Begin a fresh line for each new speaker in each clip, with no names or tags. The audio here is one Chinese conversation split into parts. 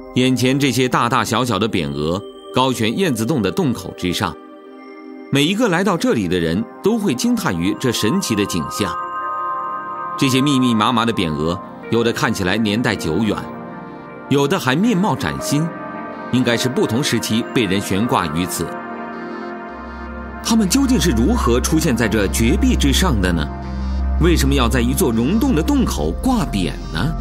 眼前这些大大小小的匾额高悬燕子洞的洞口之上，每一个来到这里的人都会惊叹于这神奇的景象。这些密密麻麻的匾额，有的看起来年代久远，有的还面貌崭新，应该是不同时期被人悬挂于此。它们究竟是如何出现在这绝壁之上的呢？为什么要在一座溶洞的洞口挂匾呢？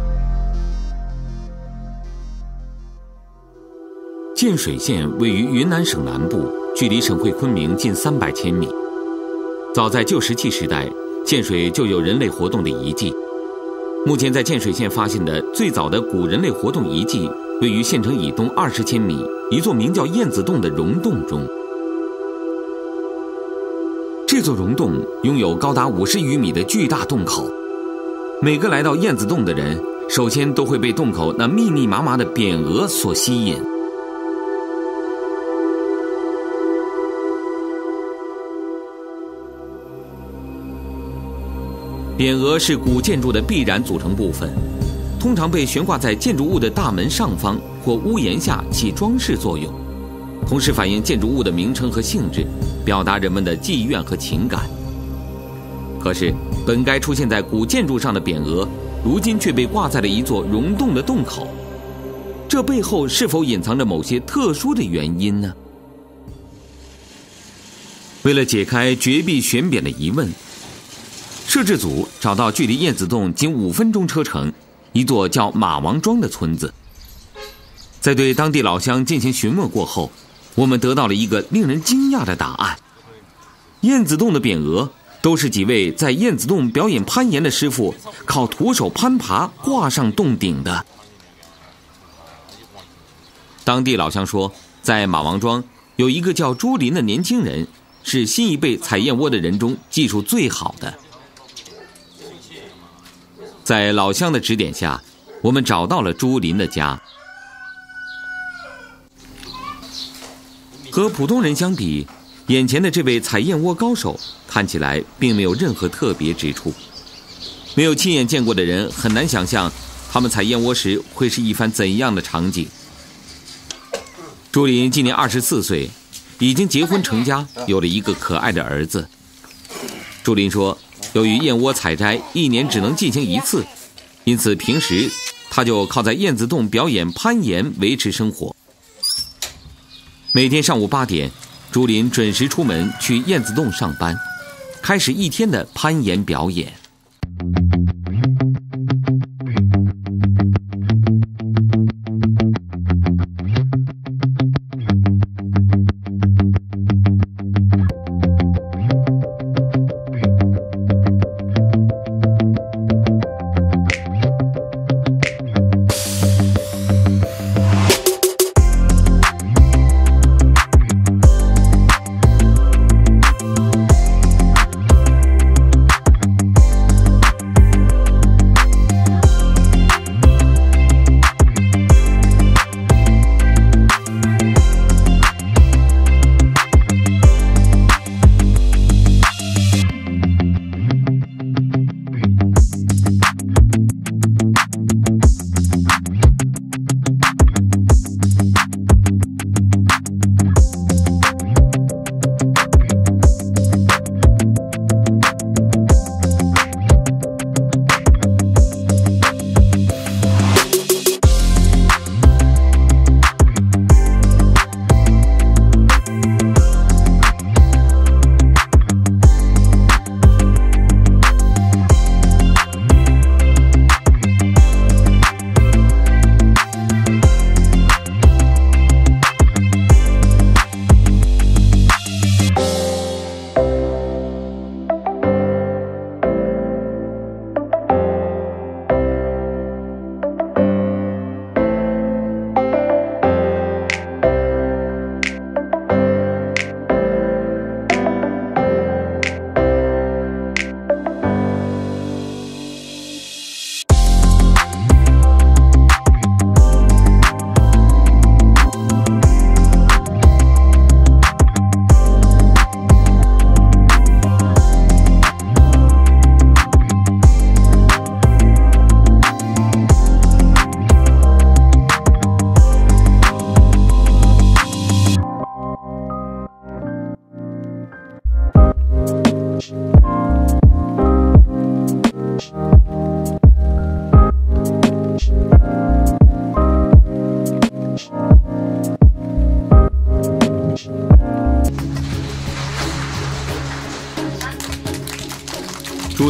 建水县位于云南省南部，距离省会昆明近300千米。早在旧石器时代，建水就有人类活动的遗迹。目前在建水县发现的最早的古人类活动遗迹，位于县城以东20千米一座名叫燕子洞的溶洞中。这座溶洞拥有高达50余米的巨大洞口，每个来到燕子洞的人，首先都会被洞口那密密麻麻的匾额所吸引。匾额是古建筑的必然组成部分，通常被悬挂在建筑物的大门上方或屋檐下，起装饰作用，同时反映建筑物的名称和性质，表达人们的寄愿和情感。可是，本该出现在古建筑上的匾额，如今却被挂在了一座溶洞的洞口，这背后是否隐藏着某些特殊的原因呢？为了解开绝壁悬匾的疑问，摄制组找到距离燕子洞仅5分钟车程，一座叫马王庄的村子。在对当地老乡进行询问过后，我们得到了一个令人惊讶的答案：燕子洞的匾额都是几位在燕子洞表演攀岩的师傅靠徒手攀爬挂上洞顶的。当地老乡说，在马王庄有一个叫朱林的年轻人，是新一辈采燕窝的人中技术最好的。在老乡的指点下，我们找到了朱林的家。和普通人相比，眼前的这位采燕窝高手看起来并没有任何特别之处。没有亲眼见过的人很难想象他们采燕窝时会是一番怎样的场景。朱林今年24岁，已经结婚成家，有了一个可爱的儿子。朱林说，由于燕窝采摘1年只能进行1次，因此平时他就靠在燕子洞表演攀岩维持生活。每天上午8点，朱林准时出门去燕子洞上班，开始一天的攀岩表演。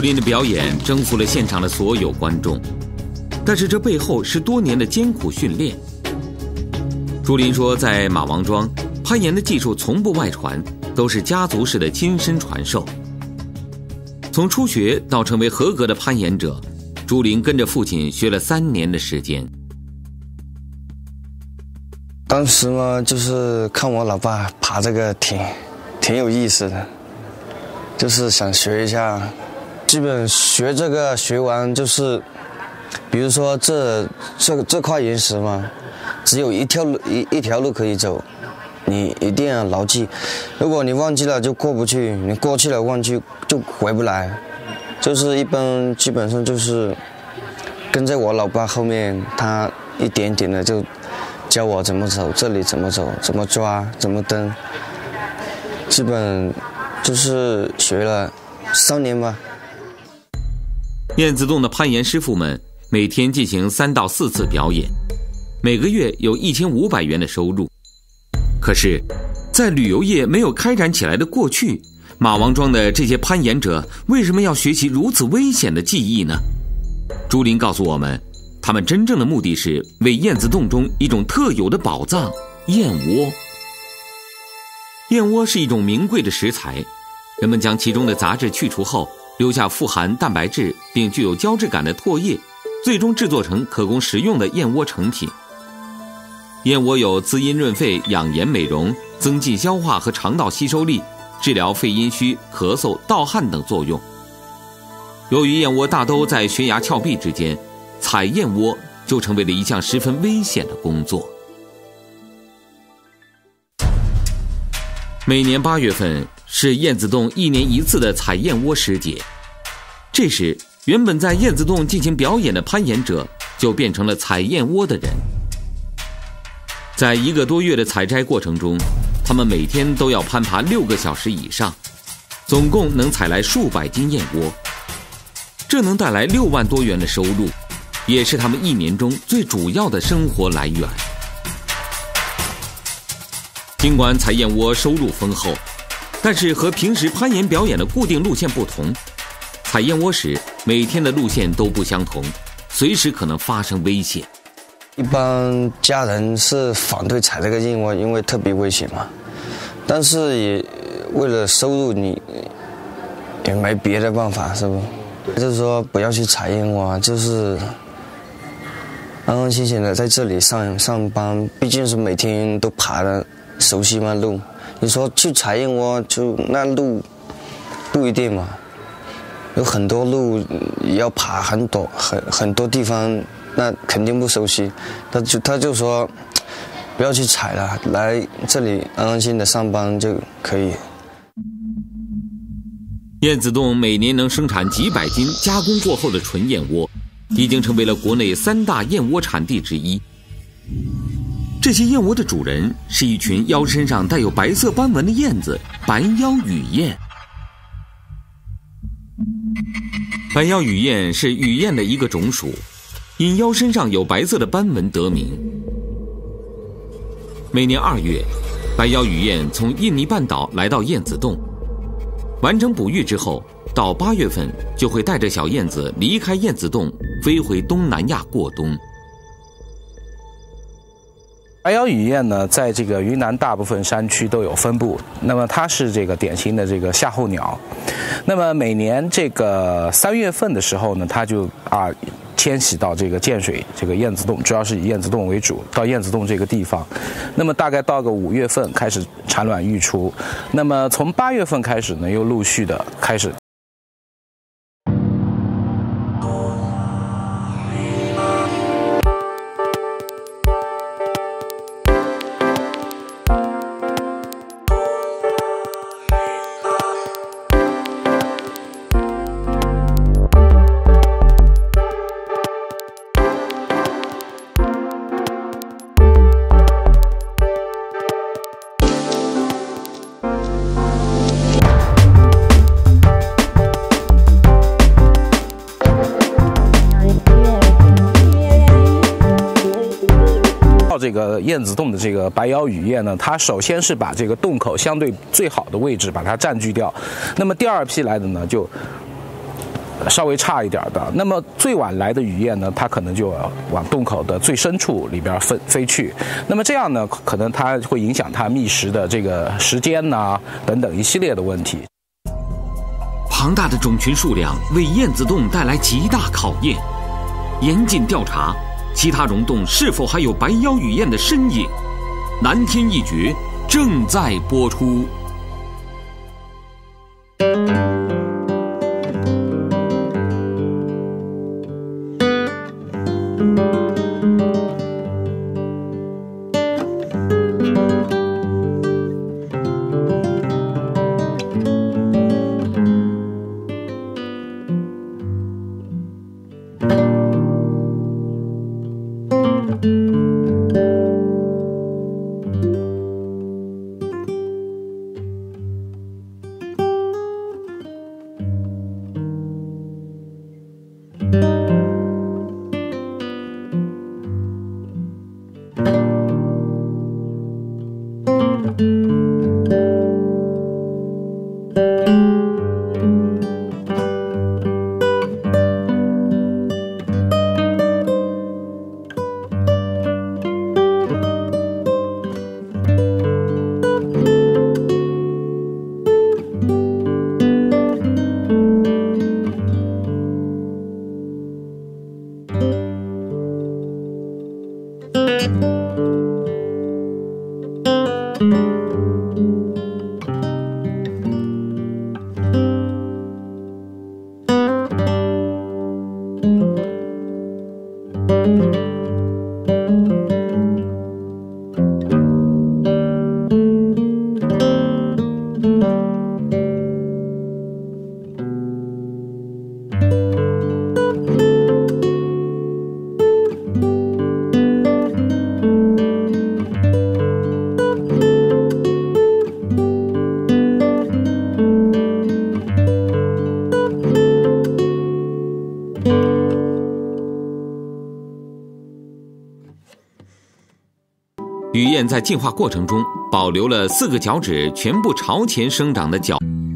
朱琳的表演征服了现场的所有观众，但是这背后是多年的艰苦训练。朱琳说，在马王庄，攀岩的技术从不外传，都是家族式的亲身传授。从初学到成为合格的攀岩者，朱琳跟着父亲学了3年的时间。
当时嘛，就是看我老爸爬这个挺有意思的，就是想学一下。基本学这个学完就是，比如说这块岩石嘛，只有一条路可以走，你一定要牢记。如果你忘记了就过不去，你过去了忘记就回不来。就是基本上就是跟在我老爸后面，他一点点的就教我怎么走，这里怎么走，怎么抓，怎么蹬。基本就是学了3年吧。
燕子洞的攀岩师傅们每天进行3到4次表演，每个月有1500元的收入。可是，在旅游业没有开展起来的过去，马王庄的这些攀岩者为什么要学习如此危险的技艺呢？朱琳告诉我们，他们真正的目的是为燕子洞中一种特有的宝藏——燕窝。燕窝是一种名贵的食材，人们将其中的杂质去除后，留下富含蛋白质并具有胶质感的唾液，最终制作成可供食用的燕窝成品。燕窝有滋阴润肺、养颜美容、增进消化和肠道吸收力，治疗肺阴虚、咳嗽、盗汗等作用。由于燕窝大都在悬崖峭壁之间，采燕窝就成为了一项十分危险的工作。每年8月份是燕子洞1年1次的采燕窝时节，这时原本在燕子洞进行表演的攀岩者就变成了采燕窝的人。在1个多月的采摘过程中，他们每天都要攀爬6个小时以上，总共能采来数百斤燕窝，这能带来6万多元的收入，也是他们1年中最主要的生活来源。尽管采燕窝收入丰厚，但是和平时攀岩表演的固定路线不同，采燕窝时每天的路线都不相同，随时可能发生危险。
一般家人是反对采这个燕窝，因为特别危险嘛。但是也为了收入，你也没别的办法，是不？就是说不要去采燕窝，就是安安心心的在这里上班，毕竟是每天都爬的，熟悉嘛路。你说去采燕窝，就那路不一定嘛，有很多路要爬很多地方，那肯定不熟悉。他就说不要去采了，来这里安安心的上班就可以。
燕子洞每年能生产几百斤加工过后的纯燕窝，已经成为了国内3大燕窝产地之一。这些燕窝的主人是一群腰身上带有白色斑纹的燕子——白腰雨燕。白腰雨燕是雨燕的一个种属，因腰身上有白色的斑纹得名。每年2月，白腰雨燕从印尼半岛来到燕子洞，完成哺育之后，到8月份就会带着小燕子离开燕子洞，飞回东南亚过冬。
白腰雨燕呢，在这个云南大部分山区都有分布。那么它是这个典型的这个夏候鸟。那么每年这个3月份的时候呢，它就迁徙到这个建水这个燕子洞，主要是以燕子洞为主，到燕子洞这个地方。那么大概到个5月份开始产卵育雏。那么从8月份开始呢，又陆续的开始。这个燕子洞的这个白腰雨燕呢，它首先是把这个洞口相对最好的位置把它占据掉，那么第2批来的呢，就稍微差一点的。那么最晚来的雨燕呢，它可能就往洞口的最深处里边飞去。那么这样呢，可能它会影响它觅食的这个时间呐，等等一系列的问题。
庞大的种群数量为燕子洞带来极大考验，严谨调查其他溶洞是否还有白腰雨燕的身影。南天一绝正在播出。雨燕在进化过程中保留了4个脚趾全部朝前生长的脚。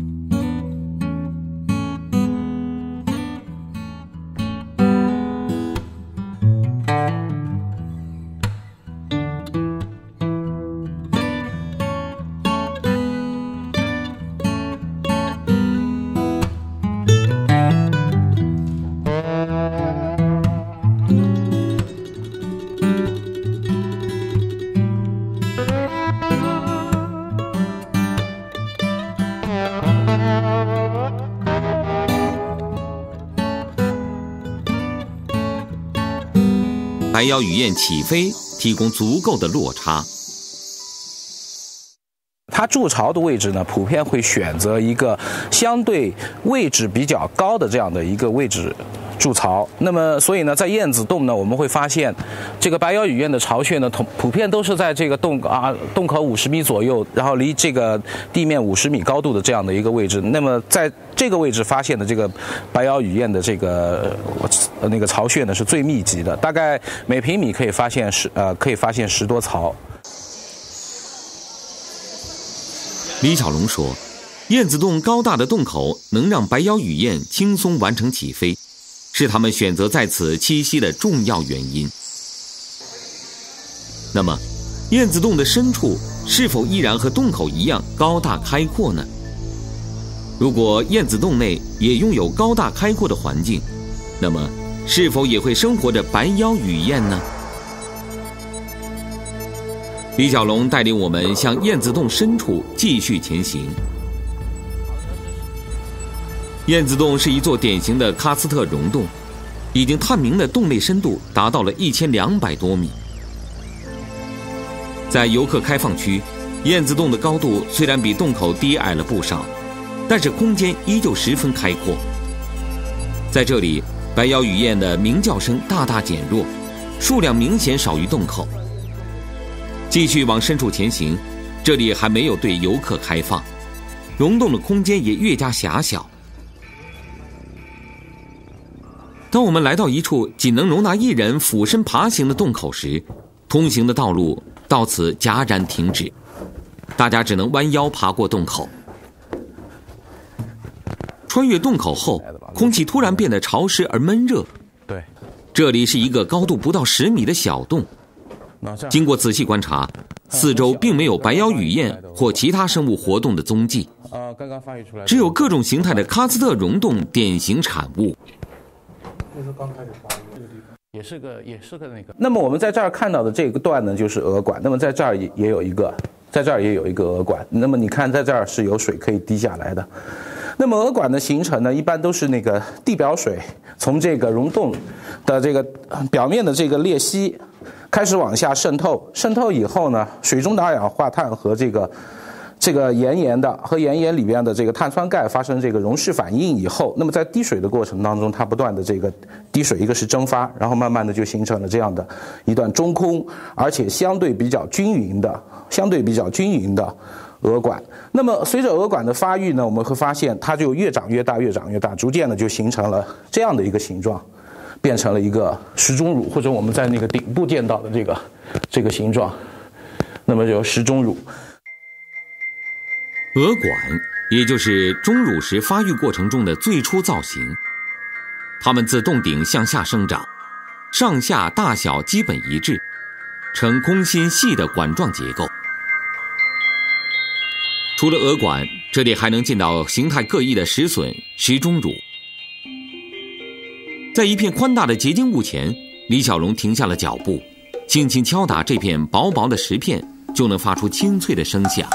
白腰雨燕起飞提供足够的落差。
它筑巢的位置呢，普遍会选择一个相对位置比较高的这样的一个位置筑巢。那么，所以呢，在燕子洞呢，我们会发现，这个白腰雨燕的巢穴呢，普遍都是在这个洞口50米左右，然后离这个地面50米高度的这样的一个位置。那么，在这个位置发现的这个白腰雨燕的这个那个巢穴呢，是最密集的，大概每平米可以发现10多巢。
李小龙说，燕子洞高大的洞口能让白腰雨燕轻松完成起飞，是他们选择在此栖息的重要原因。那么，燕子洞的深处是否依然和洞口一样高大开阔呢？如果燕子洞内也拥有高大开阔的环境，那么是否也会生活着白腰雨燕呢？李小龙带领我们向燕子洞深处继续前行。燕子洞是一座典型的喀斯特溶洞，已经探明的洞内深度达到了1200多米。在游客开放区，燕子洞的高度虽然比洞口低矮了不少，但是空间依旧十分开阔。在这里，白腰雨燕的鸣叫声大大减弱，数量明显少于洞口。继续往深处前行，这里还没有对游客开放，溶洞的空间也越加狭小。当我们来到一处仅能容纳1人俯身爬行的洞口时，通行的道路到此戛然停止，大家只能弯腰爬过洞口。穿越洞口后， 空气突然变得潮湿而闷热。
对，
这里是一个高度不到10米的小洞。经过仔细观察，四周并没有白腰雨燕或其他生物活动的踪迹，
刚刚发育出来，
只有各种形态的喀斯特溶洞典型产物。
那是刚开始发育这个地方。
也是个那个。那么我们在这儿看到的这个段呢，就是鹅管。那么在这儿也有一个，在这儿也有一个鹅管。那么你看，在这儿是有水可以滴下来的。那么鹅管的形成呢，一般都是那个地表水从这个溶洞的这个表面的这个裂隙开始往下渗透，渗透以后呢，水中的二氧化碳和这个岩盐里边的这个碳酸钙发生这个溶释反应以后，那么在滴水的过程当中，它不断的这个滴水，一个是蒸发，然后慢慢的就形成了这样的一段中空而且相对比较均匀的鹅管。那么随着鹅管的发育呢，我们会发现它就越长越大，逐渐的就形成了这样的一个形状，变成了一个石钟乳，或者我们在那个顶部见到的这个形状，那么就石钟乳。
鹅管也就是钟乳石发育过程中的最初造型，它们自洞顶向下生长，上下大小基本一致，呈空心细的管状结构。除了鹅管，这里还能见到形态各异的石笋、石钟乳。在一片宽大的结晶物前，李小龙停下了脚步，轻轻敲打这片薄薄的石片，就能发出清脆的声响。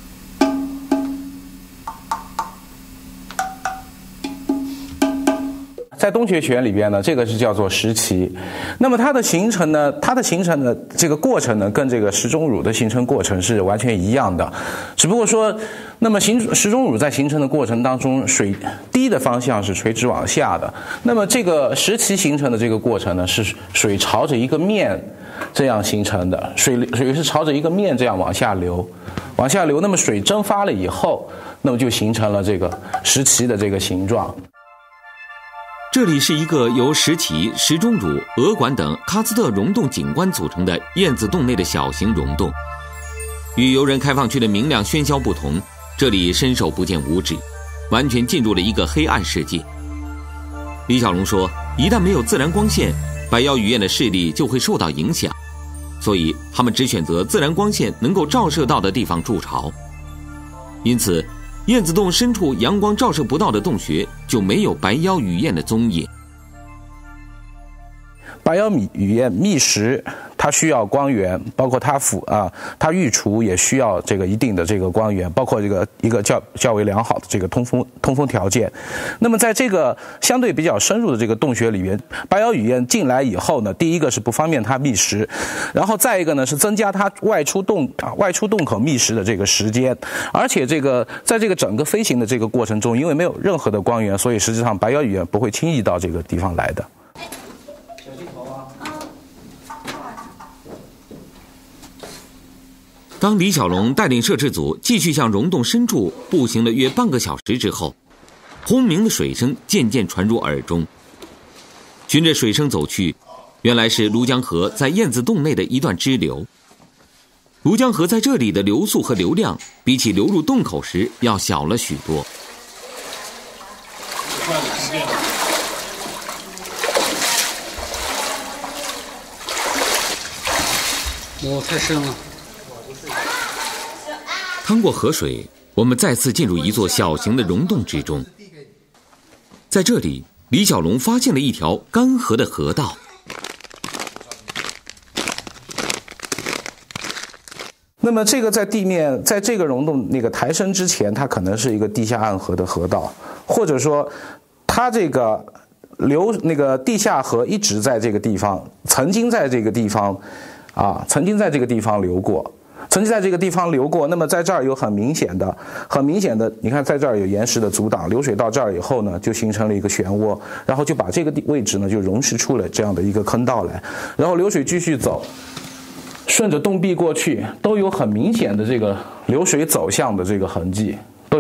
在洞穴学里边呢，这个是叫做石岐。那么它的形成的这个过程呢，跟这个石钟乳的形成过程是完全一样的，只不过说，那么石钟乳在形成的过程当中，水滴的方向是垂直往下的。那么这个石岐形成的这个过程呢，是水朝着一个面这样形成的，水是朝着一个面这样往下流。那么水蒸发了以后，那么就形成了这个石岐的这个形状。
这里是一个由石岐、石钟乳、鹅管等喀斯特溶洞景观组成的燕子洞内的小型溶洞。与游人开放区的明亮喧嚣不同，这里伸手不见五指，完全进入了一个黑暗世界。李小龙说，一旦没有自然光线，白腰雨燕的视力就会受到影响，所以他们只选择自然光线能够照射到的地方筑巢。因此燕子洞深处阳光照射不到的洞穴就没有白腰雨燕的踪影。
白腰雨燕觅食，它需要光源，包括它育雏也需要这个一定的这个光源，包括一个较为良好的这个通风条件。那么在这个相对比较深入的这个洞穴里面，白腰雨燕进来以后呢，第一个是不方便它觅食，然后再一个呢是增加它外出洞口觅食的这个时间，而且在这个整个飞行的这个过程中，因为没有任何的光源，所以实际上白腰雨燕不会轻易到这个地方来的。
当李小龙带领摄制组继续向溶洞深处步行了约半个小时之后，轰鸣的水声渐渐传入耳中。循着水声走去，原来是庐江河在燕子洞内的一段支流。庐江河在这里的流速和流量比起流入洞口时要小了许多。
太深了。
趟过河水，我们再次进入一座小型的溶洞之中。在这里，李小龙发现了一条干涸的河道。
那么这个在地面，在这个溶洞那个抬升之前，它可能是一个地下暗河的河道，或者说它这个地下河一直在这个地方，曾经在这个地方流过。那么在这儿有很明显的，你看在这儿有岩石的阻挡，流水到这儿以后呢，就形成了一个漩涡，然后就把这个位置呢就溶蚀出了这样的一个坑道来，然后流水继续走，顺着洞壁过去，都有很明显的这个流水走向的这个痕迹。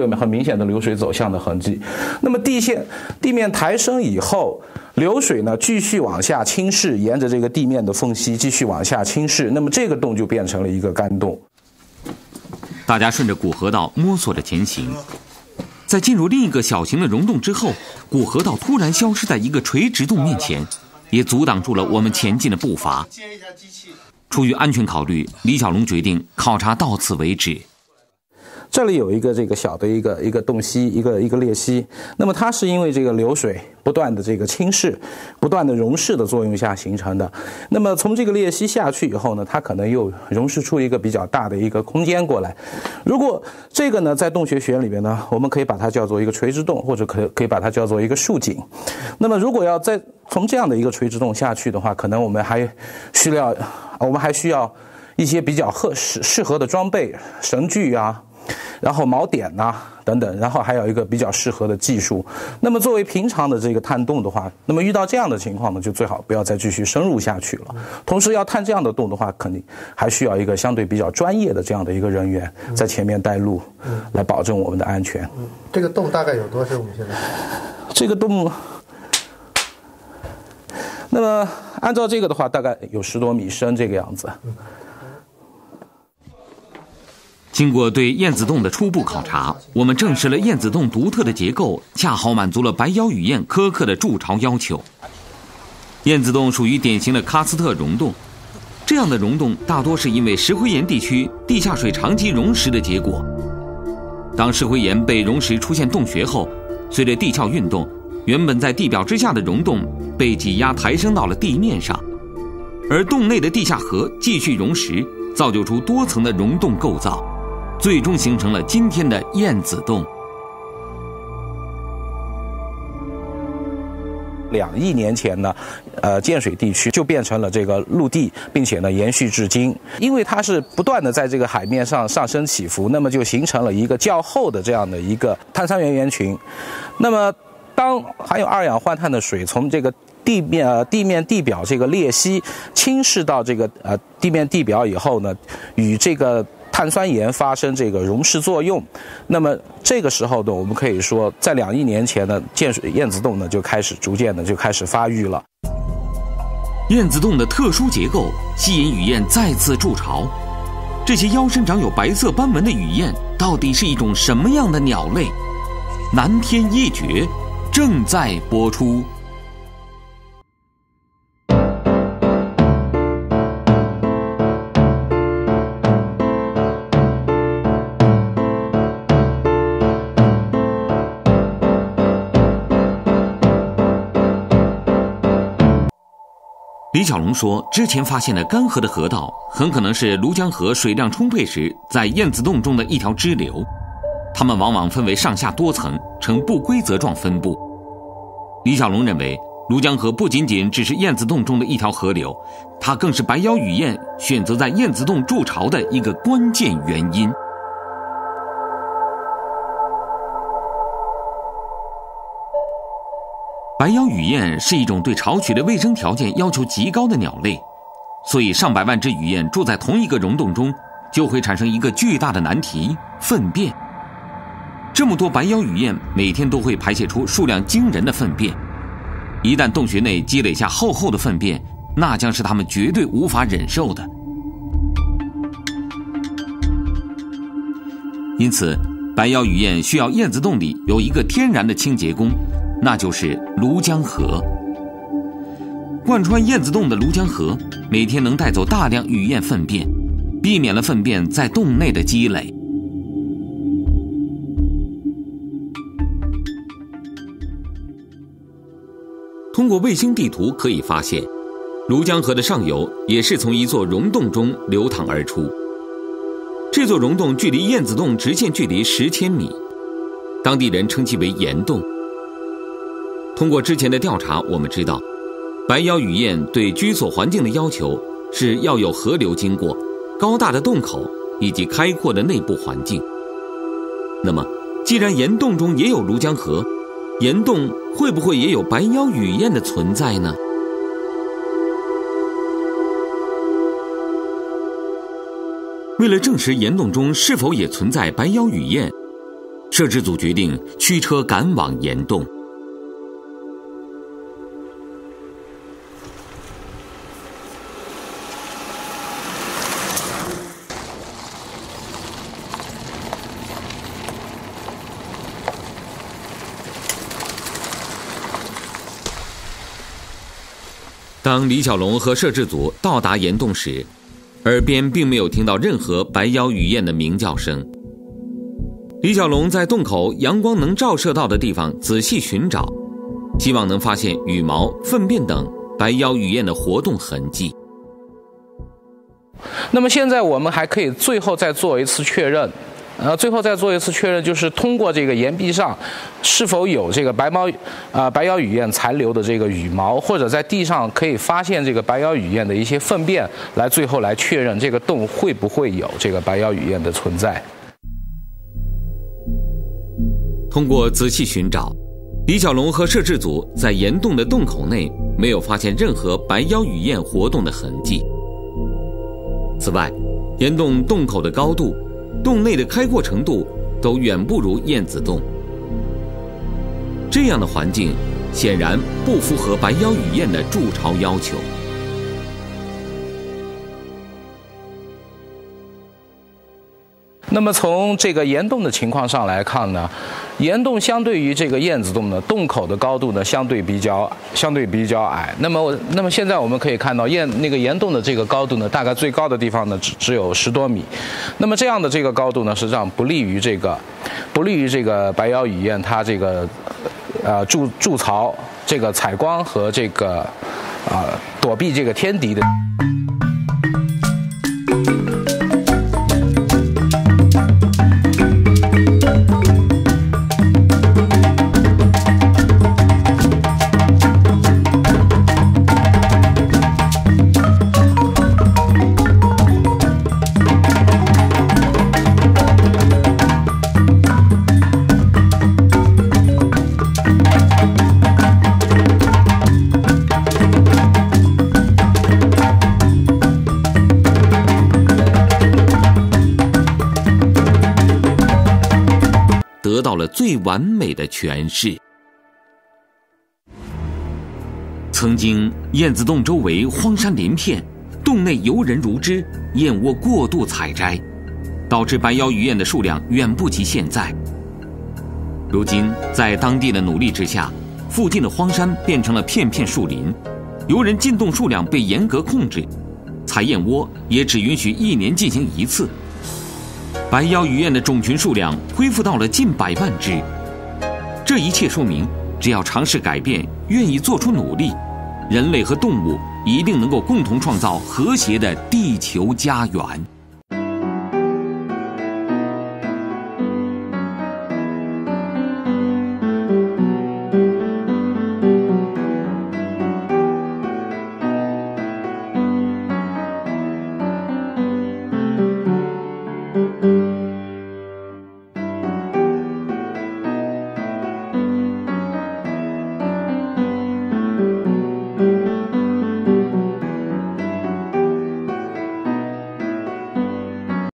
那么地面抬升以后，流水呢继续往下侵蚀，沿着这个地面的缝隙继续往下侵蚀，那么这个洞就变成了一个干洞。
大家顺着古河道摸索着前行， 在进入另一个小型的溶洞之后，古河道突然消失在一个垂直洞面前，也阻挡住了我们前进的步伐。出于安全考虑，李小龙决定考察到此为止。
这里有一个这个小的一个洞隙，一个裂隙。那么它是因为这个流水不断的这个侵蚀、不断的溶蚀的作用下形成的。那么从这个裂隙下去以后呢，它可能又溶蚀出一个比较大的一个空间过来。如果这个呢，在洞穴学里面呢，我们可以把它叫做一个垂直洞，或者可以把它叫做一个竖井。那么如果要再从这样的一个垂直洞下去的话，可能我们还需要一些比较适合的装备，绳具啊。然后锚点呐等等，然后还有一个比较适合的技术。那么作为平常的这个探洞的话，那么遇到这样的情况呢，就最好不要再继续深入下去了。同时要探这样的洞的话，肯定还需要一个相对比较专业的这样的一个人员在前面带路，来保证我们的安全。
这个洞大概有多深？我们现在
这个洞，那么按照这个的话，大概有10多米深这个样子。
经过对燕子洞的初步考察，我们证实了燕子洞独特的结构恰好满足了白腰雨燕苛刻的筑巢要求。燕子洞属于典型的喀斯特溶洞，这样的溶洞大多是因为石灰岩地区地下水长期溶蚀的结果。当石灰岩被溶蚀出现洞穴后，随着地壳运动，原本在地表之下的溶洞被挤压抬升到了地面上，而洞内的地下河继续溶蚀，造就出多层的溶洞构造，最终形成了今天的燕子洞。
2亿年前呢，建水地区就变成了这个陆地，并且呢延续至今。因为它是不断的在这个海面上上升起伏，那么就形成了一个较厚的这样的一个碳酸盐源群。那么当含有2氧化碳的水从这个地面地表这个裂隙侵蚀到这个地面地表以后呢，与这个碳酸盐发生这个溶蚀作用，那么这个时候呢，我们可以说，在2亿年前呢，建水燕子洞呢就逐渐的开始发育了。
燕子洞的特殊结构吸引雨燕再次筑巢。这些腰身长有白色斑纹的雨燕，到底是一种什么样的鸟类？南天一绝正在播出。李小龙说，之前发现的干涸的河道很可能是庐江河水量充沛时在燕子洞中的一条支流，它们往往分为上下多层，呈不规则状分布。李小龙认为，庐江河不仅仅只是燕子洞中的一条河流，它更是白腰雨燕选择在燕子洞筑巢的一个关键原因。白腰雨燕是一种对巢穴的卫生条件要求极高的鸟类，所以上百万只雨燕住在同一个溶洞中，就会产生一个巨大的难题——粪便。这么多白腰雨燕每天都会排泄出数量惊人的粪便，一旦洞穴内积累下厚厚的粪便，那将是它们绝对无法忍受的。因此，白腰雨燕需要燕子洞里有一个天然的清洁工，那就是庐江河。贯穿燕子洞的庐江河每天能带走大量雨燕粪便，避免了粪便在洞内的积累。通过卫星地图可以发现，庐江河的上游也是从一座溶洞中流淌而出。这座溶洞距离燕子洞直线距离10千米，当地人称其为岩洞。通过之前的调查，我们知道，白腰雨燕对居所环境的要求是要有河流经过、高大的洞口以及开阔的内部环境。那么，既然岩洞中也有庐江河，岩洞会不会也有白腰雨燕的存在呢？为了证实岩洞中是否也存在白腰雨燕，摄制组决定驱车赶往岩洞。 当李小龙和摄制组到达岩洞时，耳边并没有听到任何白腰雨燕的鸣叫声。李小龙在洞口阳光能照射到的地方仔细寻找，希望能发现羽毛、粪便等白腰雨燕的活动痕迹。
那么现在我们还可以最后再做一次确认，就是通过这个岩壁上是否有这个白腰雨燕残留的这个羽毛，或者在地上可以发现这个白腰雨燕的一些粪便，最后来确认这个洞会不会有这个白腰雨燕的存在。
通过仔细寻找，李小龙和摄制组在岩洞的洞口内没有发现任何白腰雨燕活动的痕迹。此外，岩洞洞口的高度、洞内的开阔程度都远不如燕子洞。这样的环境显然不符合白腰雨燕的筑巢要求。
那么从这个岩洞的情况上来看呢，岩洞相对于这个燕子洞呢，洞口的高度呢相对比较矮。那么现在我们可以看到那个岩洞的这个高度呢，大概最高的地方呢只有10多米。那么这样的这个高度呢，实际上不利于这个白腰雨燕它这个筑巢、这个采光和这个躲避这个天敌的。
得到了最完美的诠释。曾经燕子洞周围荒山连片，洞内游人如织，燕窝过度采摘，导致白腰雨燕的数量远不及现在。如今在当地的努力之下，附近的荒山变成了片片树林，游人进洞数量被严格控制，采燕窝也只允许1年进行1次。白腰雨燕的种群数量恢复到了近100万只。这一切说明，只要尝试改变，愿意做出努力，人类和动物一定能够共同创造和谐的地球家园。